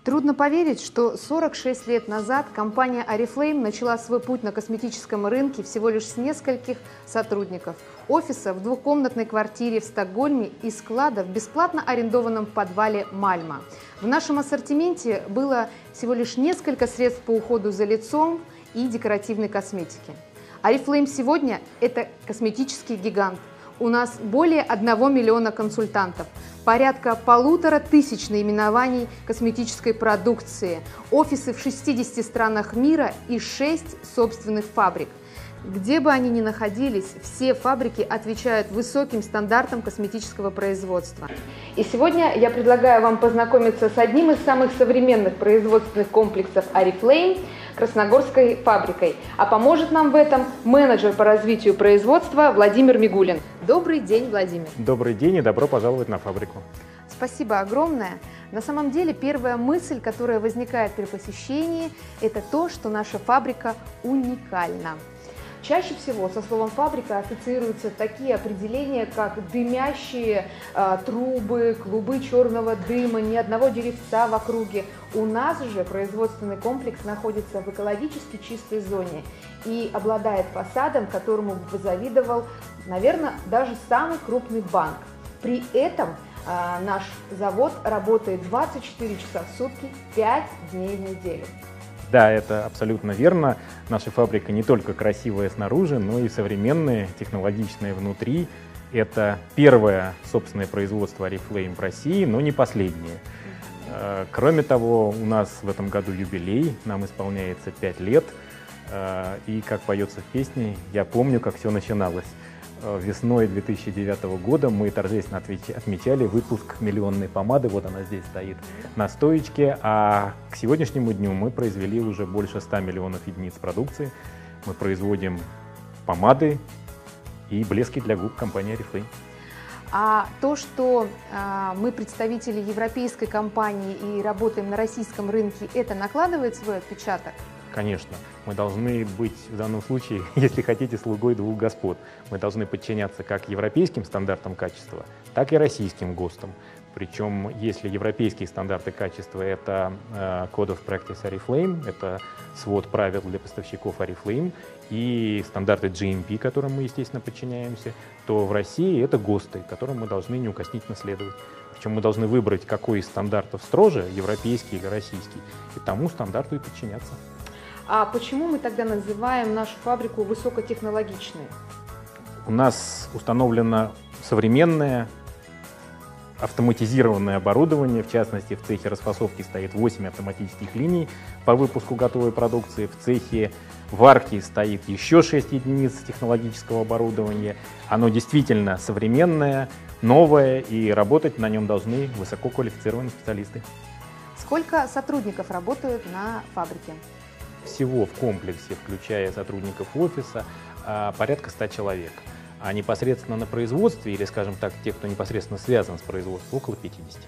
Трудно поверить, что 46 лет назад компания Oriflame начала свой путь на косметическом рынке всего лишь с нескольких сотрудников, офиса в двухкомнатной квартире в Стокгольме и склада в бесплатно арендованном подвале Мальма. В нашем ассортименте было всего лишь несколько средств по уходу за лицом и декоративной косметики. Oriflame сегодня – это косметический гигант. У нас более 1 миллиона консультантов, порядка 1500 наименований косметической продукции, офисы в 60 странах мира и 6 собственных фабрик. Где бы они ни находились, все фабрики отвечают высоким стандартам косметического производства. И сегодня я предлагаю вам познакомиться с одним из самых современных производственных комплексов Oriflame – Красногорской фабрикой. А поможет нам в этом менеджер по развитию производства Владимир Мигулин. Добрый день, Владимир. Добрый день и добро пожаловать на фабрику. Спасибо огромное. На самом деле, первая мысль, которая возникает при посещении, это то, что наша фабрика уникальна. Чаще всего со словом «фабрика» ассоциируются такие определения, как дымящие трубы, клубы черного дыма, ни одного деревца в округе. У нас же производственный комплекс находится в экологически чистой зоне и обладает фасадом, которому бы позавидовал, наверное, даже самый крупный банк. При этом наш завод работает 24 часа в сутки, 5 дней в неделю. Да, это абсолютно верно. Наша фабрика не только красивая снаружи, но и современная, технологичная внутри. Это первое собственное производство Oriflame в России, но не последнее. Кроме того, у нас в этом году юбилей, нам исполняется 5 лет. И, как поется в песне, я помню, как все начиналось. Весной 2009 года мы торжественно отмечали выпуск миллионной помады, вот она здесь стоит на стоечке, а к сегодняшнему дню мы произвели уже больше 100 миллионов единиц продукции. Мы производим помады и блески для губ компании Oriflame. А то, что мы представители европейской компании и работаем на российском рынке, это накладывает свой отпечаток? Конечно, мы должны быть в данном случае, если хотите, слугой двух господ. Мы должны подчиняться как европейским стандартам качества, так и российским ГОСТам. Причем, если европейские стандарты качества – это Code of Practice Oriflame, это свод правил для поставщиков Oriflame, и стандарты GMP, которым мы, естественно, подчиняемся, то в России это ГОСТы, которым мы должны неукоснительно следовать. Причем мы должны выбрать, какой из стандартов строже, европейский или российский, и тому стандарту и подчиняться. А почему мы тогда называем нашу фабрику высокотехнологичной? У нас установлено современное автоматизированное оборудование. В частности, в цехе расфасовки стоит 8 автоматических линий по выпуску готовой продукции. В цехе варки стоит еще 6 единиц технологического оборудования. Оно действительно современное, новое, и работать на нем должны высококвалифицированные специалисты. Сколько сотрудников работают на фабрике? Всего в комплексе, включая сотрудников офиса, порядка 100 человек. А непосредственно на производстве, или, скажем так, тех, кто непосредственно связан с производством, около 50.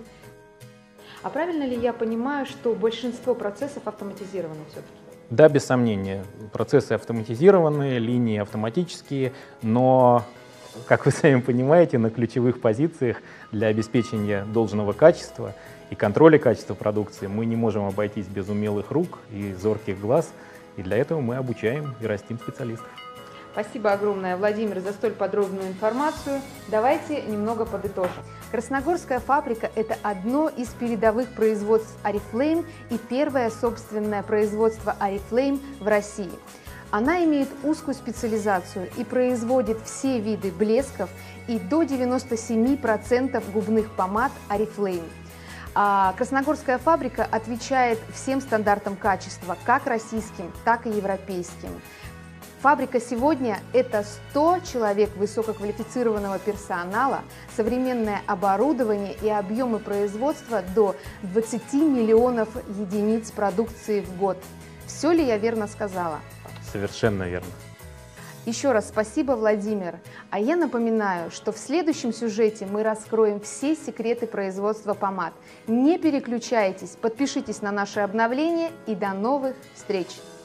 А правильно ли я понимаю, что большинство процессов автоматизированы все-таки? Да, без сомнения. Процессы автоматизированные, линии автоматические, но, как вы сами понимаете, на ключевых позициях для обеспечения должного качества и контроля качества продукции мы не можем обойтись без умелых рук и зорких глаз, и для этого мы обучаем и растим специалистов. Спасибо огромное, Владимир, за столь подробную информацию. Давайте немного подытожим. Красногорская фабрика – это одно из передовых производств Oriflame и первое собственное производство Oriflame в России. Она имеет узкую специализацию и производит все виды блесков и до 97% губных помад Oriflame. А Красногорская фабрика отвечает всем стандартам качества, как российским, так и европейским. Фабрика сегодня – это 100 человек высококвалифицированного персонала, современное оборудование и объемы производства до 20 миллионов единиц продукции в год. Все ли я верно сказала? Совершенно верно. Еще раз спасибо, Владимир. А я напоминаю, что в следующем сюжете мы раскроем все секреты производства помад. Не переключайтесь, подпишитесь на наши обновления и до новых встреч!